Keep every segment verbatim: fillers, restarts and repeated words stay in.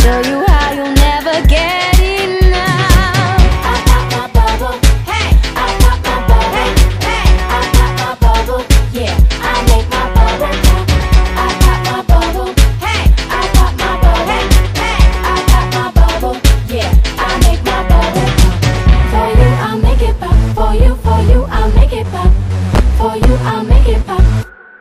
show you how you'll never get enough. I pop my bubble, hey, I pop my bubble, hey, I pop my bubble, yeah, I make my bubble pop. I pop my bubble, hey, I pop my bubble, hey, I pop my bubble, yeah, I make my bubble pop. For you, I'll make it pop. For you, for you, I'll make it pop. For you, I'll make it pop.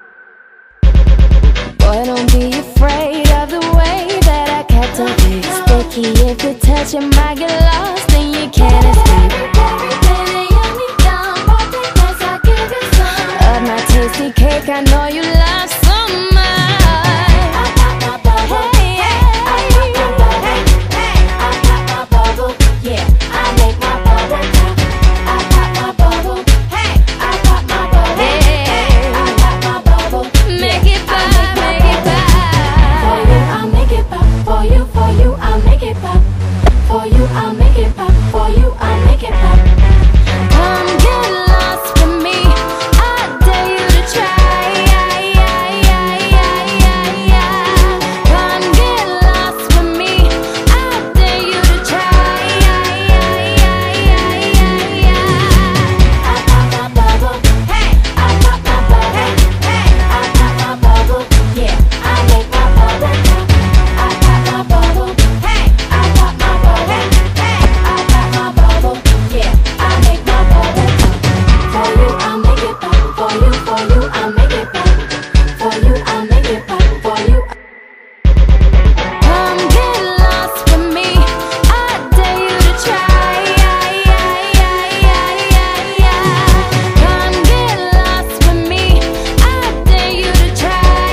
Boy, don't be afraid of the way that I captivate. Sticky, if you're touching, might get lost and you can't escape. Baby, yummy, yum, perfect, nice, I'll give you some of my tasty cake. I know you love so much. I pop my bubble, hey, I pop my bubble, hey, I pop my bubble, yeah, I make my bubble pop. I pop my bubble, hey, I pop my bubble, hey, I pop my bubble, make it pop. For you, for you, I'll make it pop. For you, I'll make it pop. For you, I'll make it pop. Come get lost with me. I dare you to try. Come get lost with me. I dare you to try. I pop my bubble, hey, I pop my bubble, hey, I pop my bubble, yeah, I make my bubble pop. Bubble, hey, I pop my bubble, hey, I pop my bubble, yeah, I make my bubble pop. For you, I'll make it pop. For you, for you, I'll make it pop. For you, I'll make it pop. For you. Come get lost with me. I dare you to try. Come get lost with me. I dare you to try.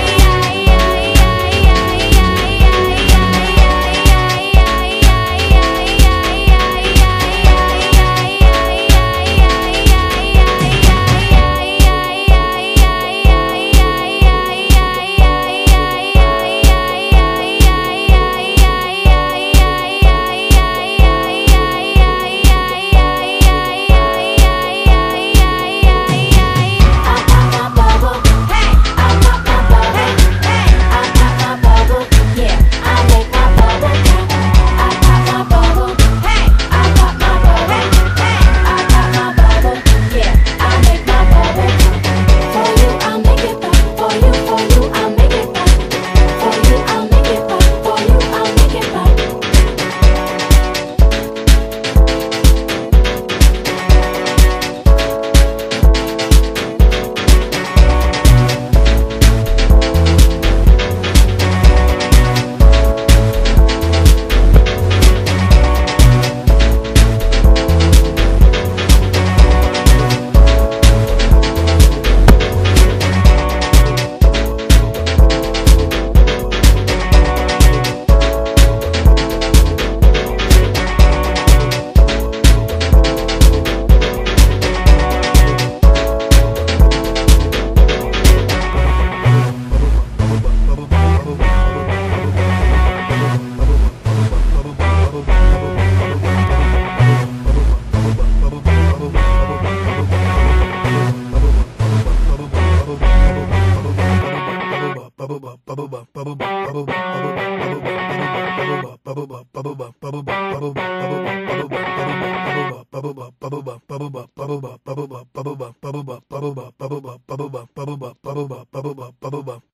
Bubble